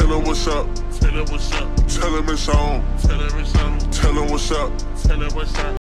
Tell her what's up. Tell her what's up. Tell him it's on. Tell her it's on. Tell him what's up. Tell her what's up.